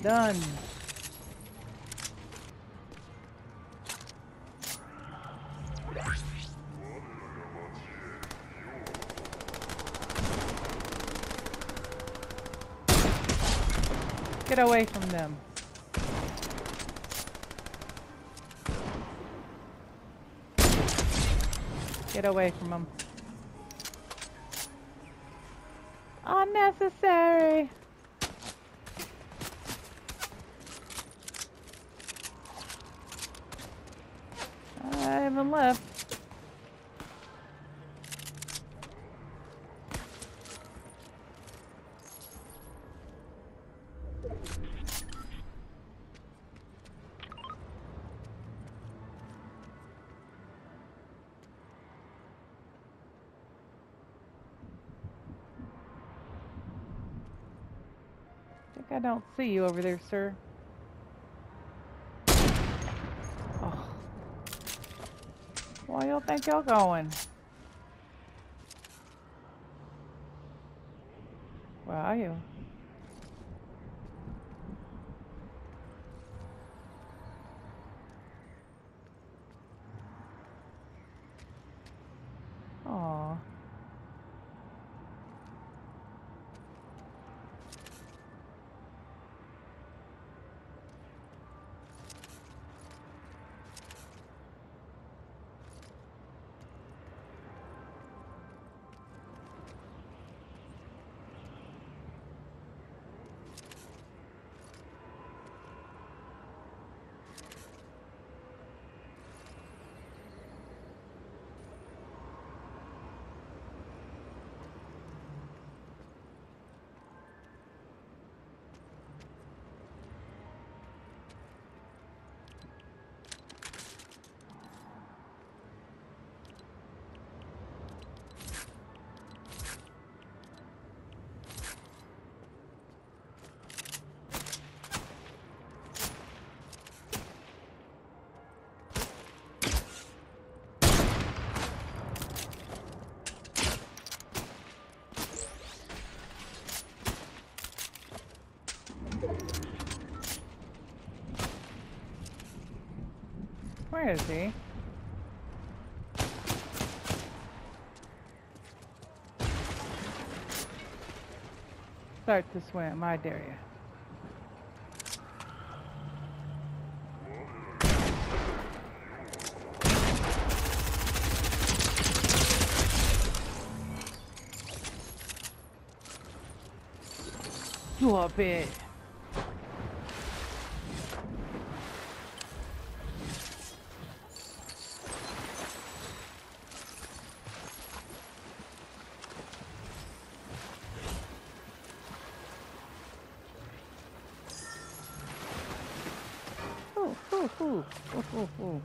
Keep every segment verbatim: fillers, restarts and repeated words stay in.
Done. Get away from them. Get away from them. Unnecessary. I haven't left. I don't see you over there, sir. Oh. Where y'all think y'all going? Where are you? Aw. Where is he? Start to swim, I dare you. Drop it. Ooh, ooh, ooh, ooh, ooh, ooh.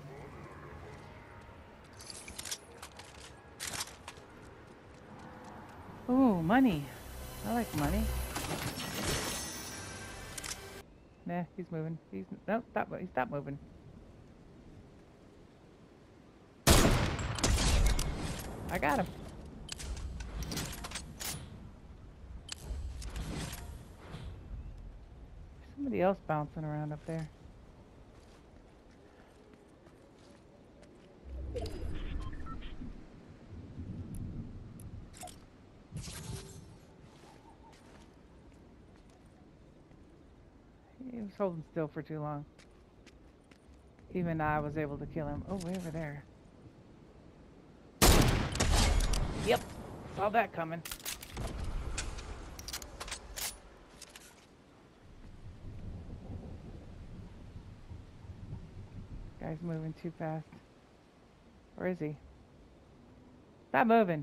Ooh, money. I like money. Nah, he's moving. He's no, stop. He stopped moving. I got him. Somebody else bouncing around up there. He was holding still for too long. Even I was able to kill him. Oh, way over there. Yep, saw that coming. Guy's moving too fast. Where is he? Stop moving.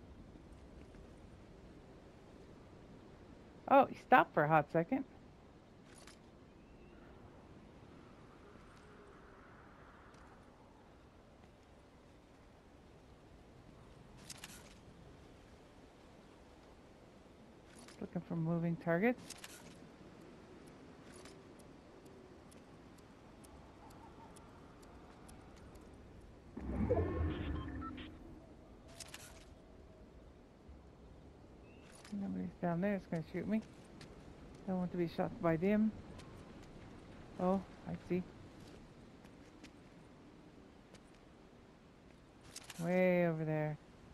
Oh, he stopped for a hot second. Looking for moving targets. Nobody's down there. It's going to shoot me. Don't want to be shot by them. Oh, I see. Way over there.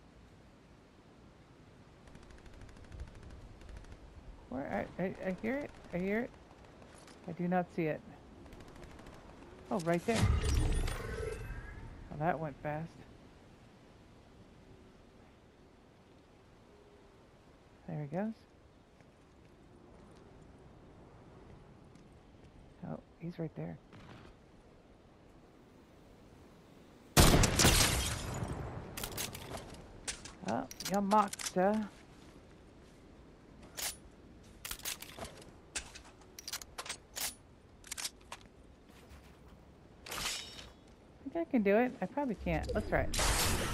Where? I, I, I hear it. I hear it. I do not see it. Oh, right there. Oh, that went fast. There he goes. Oh, he's right there. Oh, you mocked, sir. I think I can do it. I probably can't. Let's try it.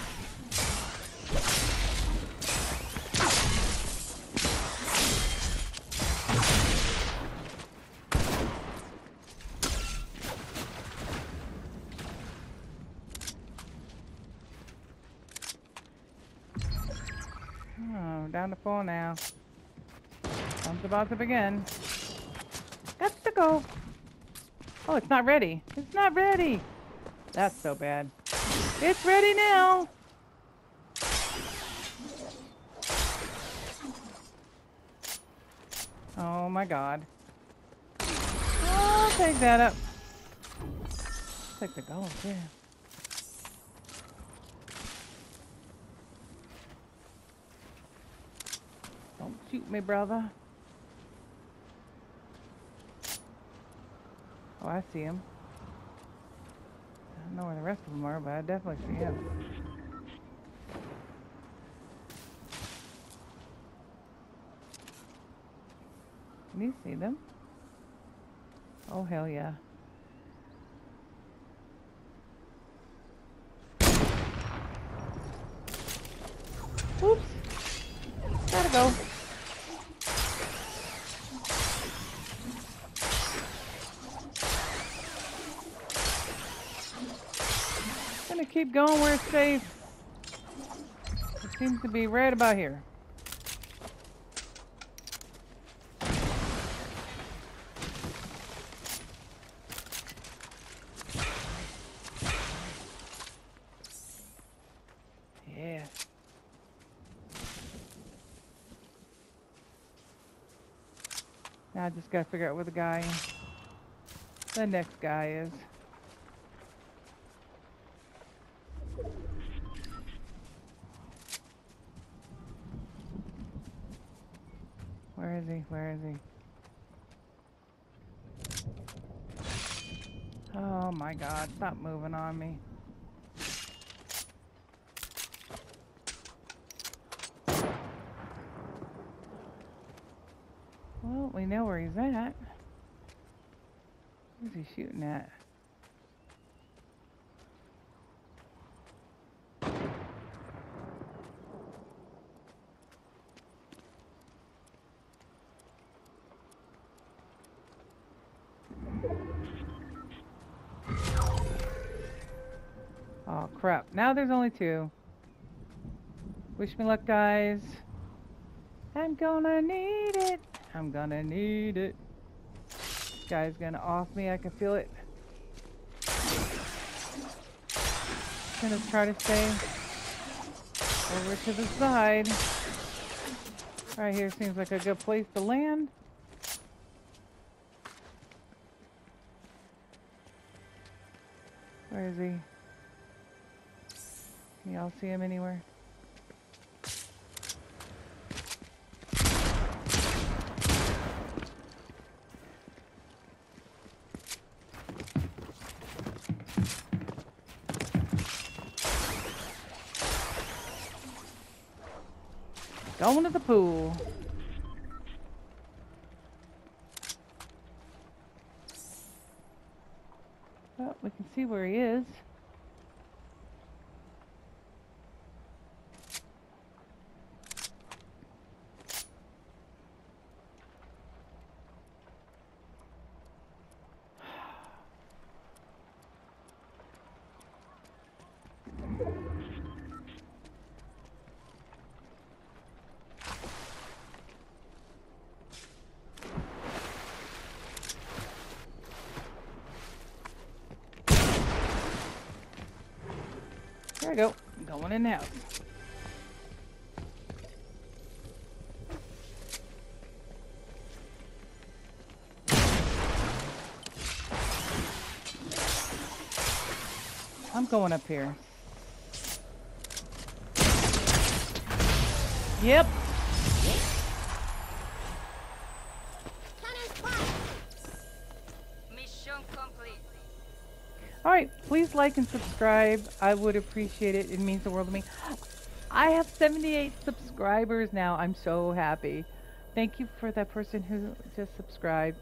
Oh, down to four now. Time's about to begin. Got to go. Oh, it's not ready. It's not ready. That's so bad. It's ready now. Oh my god. I'll take that up. Take the gold, yeah. Don't shoot me, brother. Oh, I see him. I don't know where the rest of them are, but I definitely see him. Can you see them? Oh, hell yeah. Oops. Gotta go. Gonna keep going where it's safe. It seems to be right about here. Yeah. Now I just gotta figure out where the guy, the next guy is. Where is he? Where is he? Oh my god, stop moving on me. Well, we know where he's at. Where's he shooting at? Oh crap, now there's only two. Wish me luck, guys. I'm gonna need it. I'm gonna need it. This guy's gonna off me, I can feel it. Gonna try to stay over to the side. Right here seems like a good place to land. Where is he? Can y'all see him anywhere? Going to the pool. Well, we can see where he is. There I go. I'm going in now. I'm going up here. Yep. Mission complete. Alright, please like and subscribe. I would appreciate it. It means the world to me. I have seventy-eight subscribers now. I'm so happy. Thank you for that person who just subscribed.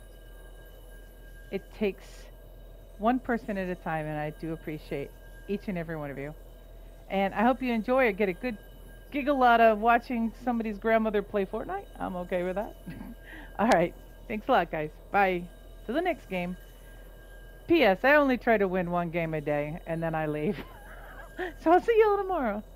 It takes one person at a time, and I do appreciate each and every one of you. And I hope you enjoy it. Get a good giggle out of watching somebody's grandmother play Fortnite. I'm okay with that. Alright, thanks a lot, guys. Bye. To the next game. P S I only try to win one game a day, and then I leave. So I'll see you all tomorrow.